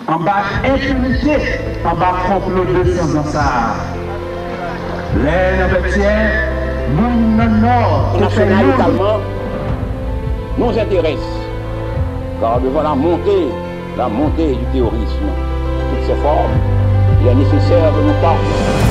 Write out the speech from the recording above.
en bas impunité, en bas complot de sens dans ça. Les Nobetiens, moun nord, national également nous intéresse, car devant la montée du terrorisme, toutes ces formes, il est nécessaire de nous parler.